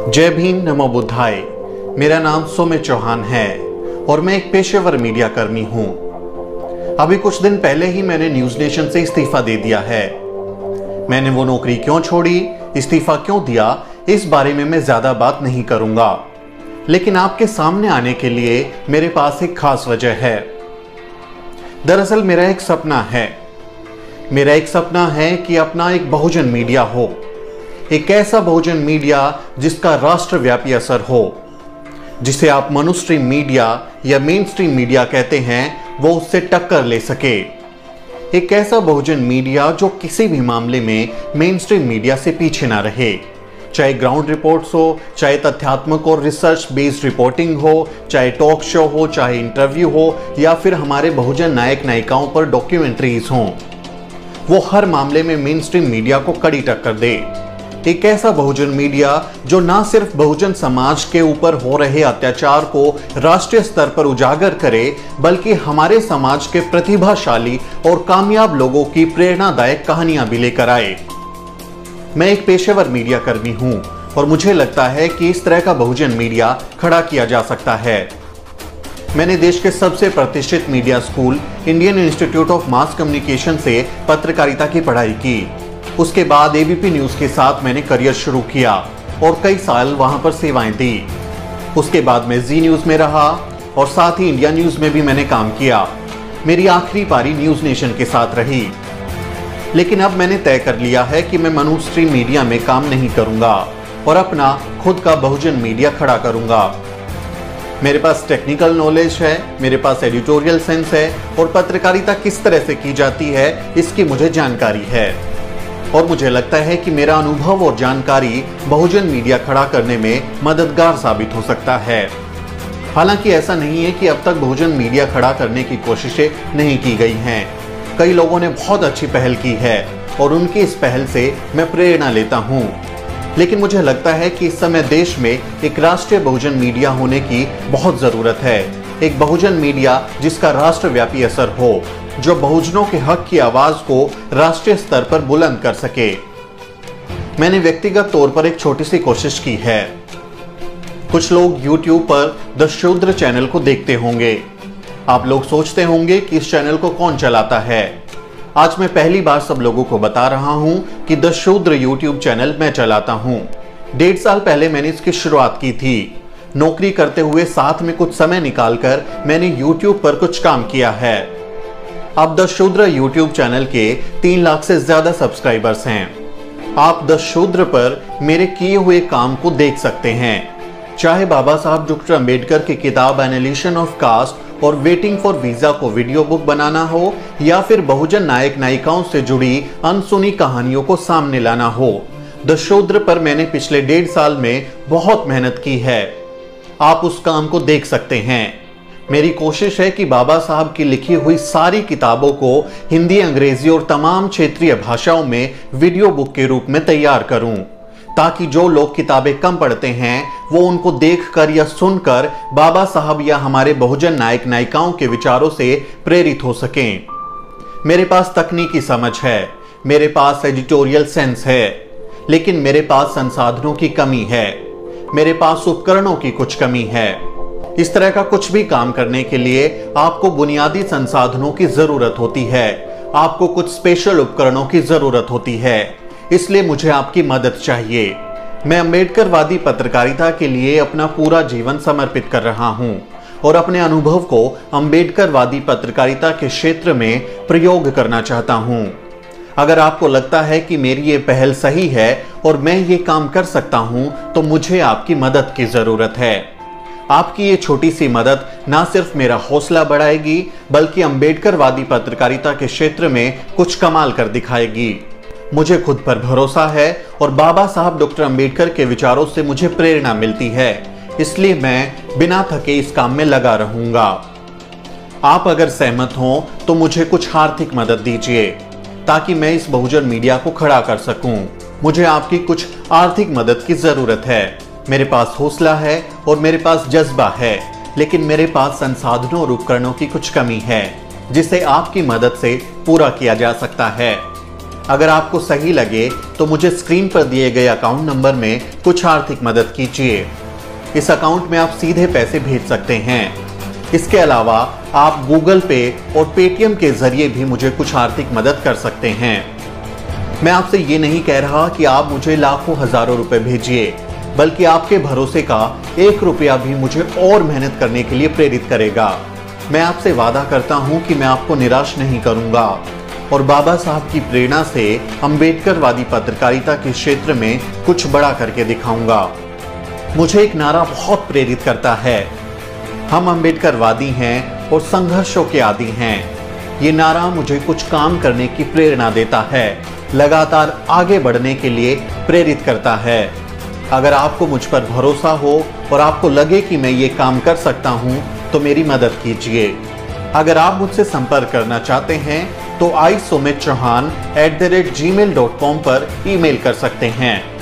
जय भीम, नमो बुद्धाय। मेरा नाम सुमित चौहान है और मैं एक पेशेवर मीडिया कर्मी हूं। अभी कुछ दिन पहले ही मैंने न्यूज नेशन से इस्तीफा दे दिया है। मैंने वो नौकरी क्यों छोड़ी, इस्तीफा क्यों दिया, इस बारे में मैं ज्यादा बात नहीं करूंगा, लेकिन आपके सामने आने के लिए मेरे पास एक खास वजह है। दरअसल मेरा एक सपना है कि अपना एक बहुजन मीडिया हो, एक ऐसा बहुजन मीडिया जिसका राष्ट्रव्यापी असर हो, जिसे आप मनुस्ट्रीम मीडिया या मेन स्ट्रीम मीडिया कहते हैं, वो उससे टक्कर ले सके। एक ऐसा बहुजन मीडिया जो किसी भी मामले में मेन स्ट्रीम मीडिया से पीछे ना रहे, चाहे ग्राउंड रिपोर्ट्स हो, चाहे तथ्यात्मक और रिसर्च बेस्ड रिपोर्टिंग हो, चाहे टॉक शो हो, चाहे इंटरव्यू हो, या फिर हमारे बहुजन नायक नायिकाओं पर डॉक्यूमेंट्रीज हों। वो हर मामले में मेन स्ट्रीम मीडिया को कड़ी टक्कर दे। एक ऐसा बहुजन मीडिया जो ना सिर्फ बहुजन समाज के ऊपर हो रहे अत्याचार को राष्ट्रीय स्तर पर उजागर करे, बल्कि हमारे समाज के प्रतिभाशाली और कामयाब लोगों की प्रेरणादायक कहानियां भी लेकर आए। मैं एक पेशेवर मीडिया कर्मी हूं और मुझे लगता है कि इस तरह का बहुजन मीडिया खड़ा किया जा सकता है। मैंने देश के सबसे प्रतिष्ठित media school Indian Institute of Mass Communication से पत्रकारिता की पढ़ाई की। उसके बाद एबीपी न्यूज के साथ मैंने करियर शुरू किया और कई साल वहां पर सेवाएं दी। उसके बाद मैं जी न्यूज में रहा और साथ ही इंडिया न्यूज में भी मैंने काम किया। मेरी आखिरी पारी न्यूज नेशन के साथ रही, लेकिन अब मैंने तय कर लिया है कि मैं मनुस्ट्रीम मीडिया में काम नहीं करूंगा और अपना खुद का बहुजन मीडिया खड़ा करूंगा। मेरे पास टेक्निकल नॉलेज है, मेरे पास एडिटोरियल सेंस है और पत्रकारिता किस तरह से की जाती है इसकी मुझे जानकारी है, और मुझे लगता है कि मेरा अनुभव और जानकारी बहुजन मीडिया खड़ा करने में मददगार साबित हो सकता है। हालांकि ऐसा नहीं है कि अब तक बहुजन मीडिया खड़ा करने की कोशिशें नहीं की गई हैं। कई लोगों ने बहुत अच्छी पहल की है और उनकी इस पहल से मैं प्रेरणा लेता हूं। लेकिन मुझे लगता है कि इस समय देश में एक राष्ट्रीय बहुजन मीडिया होने की बहुत जरूरत है। एक बहुजन मीडिया जिसका राष्ट्रव्यापी असर हो, जो बहुजनों के हक की आवाज को राष्ट्रीय स्तर पर बुलंद कर सके। मैंने व्यक्तिगत तौर पर एक छोटी सी कोशिश की है। कुछ लोग YouTube पर द शूद्र चैनल को देखते होंगे। आप लोग सोचते होंगे कि इस चैनल को कौन चलाता है। आज मैं पहली बार सब लोगों को बता रहा हूं कि द शूद्र YouTube चैनल मैं चलाता हूं। 1.5 साल पहले मैंने इसकी शुरुआत की थी। नौकरी करते हुए साथ में कुछ समय निकालकर मैंने YouTube पर कुछ काम किया है। अब द शूद्र YouTube चैनल के 3 लाख से ज्यादा सब्सक्राइबर्स हैं। आप द शूद्र पर मेरे किए हुए काम को देख सकते हैं, चाहे बाबा साहब डॉक्टर अंबेडकर की किताब एनालिसिस ऑफ कास्ट और वेटिंग फॉर वीजा को वीडियो बुक बनाना हो, या फिर बहुजन नायक नायिकाओं से जुड़ी अनसुनी कहानियों को सामने लाना हो। द शूद्र पर मैंने पिछले 1.5 साल में बहुत मेहनत की है। आप उस काम को देख सकते हैं। मेरी कोशिश है कि बाबा साहब की लिखी हुई सारी किताबों को हिंदी, अंग्रेजी और तमाम क्षेत्रीय भाषाओं में वीडियो बुक के रूप में तैयार करूं, ताकि जो लोग किताबें कम पढ़ते हैं वो उनको देखकर या सुनकर बाबा साहब या हमारे बहुजन नायक नायिकाओं के विचारों से प्रेरित हो सकें। मेरे पास तकनीकी समझ है, मेरे पास एडिटोरियल सेंस है, लेकिन मेरे पास संसाधनों की कमी है, मेरे पास उपकरणों की कुछ कमी है। इस तरह का कुछ भी काम करने के लिए आपको बुनियादी संसाधनों की जरूरत होती है, आपको कुछ स्पेशल उपकरणों की जरूरत होती है। इसलिए मुझे आपकी मदद चाहिए। मैं अम्बेडकरवादी पत्रकारिता के लिए अपना पूरा जीवन समर्पित कर रहा हूं और अपने अनुभव को अम्बेडकरवादी पत्रकारिता के क्षेत्र में प्रयोग करना चाहता हूं। अगर आपको लगता है कि मेरी ये पहल सही है और मैं ये काम कर सकता हूं, तो मुझे आपकी मदद की जरूरत है। आपकी ये छोटी सी मदद ना सिर्फ मेरा हौसला बढ़ाएगी, बल्कि अम्बेडकरवादी पत्रकारिता के क्षेत्र में कुछ कमाल कर दिखाएगी। मुझे खुद पर भरोसा है और बाबा साहब डॉक्टर अंबेडकर के विचारों से मुझे प्रेरणा मिलती है। इसलिए मैं बिना थके इस काम में लगा रहूंगा। आप अगर सहमत हो तो मुझे कुछ आर्थिक मदद दीजिए, ताकि मैं इस बहुजन मीडिया को खड़ा कर सकूं। मुझे आपकी कुछ आर्थिक मदद की जरूरत है। मेरे पास हौसला है और मेरे पास जज्बा है, लेकिन मेरे पास संसाधनों और उपकरणों की कुछ कमी है, जिसे आपकी मदद से पूरा किया जा सकता है। अगर आपको सही लगे तो मुझे स्क्रीन पर दिए गए अकाउंट नंबर में कुछ आर्थिक मदद कीजिए। इस अकाउंट में आप सीधे पैसे भेज सकते हैं। इसके अलावा आप गूगल पे और पेटीएम के जरिए भी मुझे कुछ आर्थिक मदद कर सकते हैं। मैं आपसे ये नहीं कह रहा कि आप मुझे लाखों हजारों रुपए भेजिए, बल्कि आपके भरोसे का 1 रुपया भी मुझे और मेहनत करने के लिए प्रेरित करेगा। मैं आपसे वादा करता हूं कि मैं आपको निराश नहीं करूंगा और बाबा साहब की प्रेरणा से अम्बेडकरवादी पत्रकारिता के क्षेत्र में कुछ बड़ा करके दिखाऊंगा। मुझे एक नारा बहुत प्रेरित करता है, हम अम्बेडकरवादी हैं और संघर्षों के आदी हैं। ये नारा मुझे कुछ काम करने की प्रेरणा देता है, लगातार आगे बढ़ने के लिए प्रेरित करता है। अगर आपको मुझ पर भरोसा हो और आपको लगे कि मैं ये काम कर सकता हूँ तो मेरी मदद कीजिए। अगर आप मुझसे संपर्क करना चाहते हैं तो isoumitchauhan@gmail.com पर ईमेल कर सकते हैं।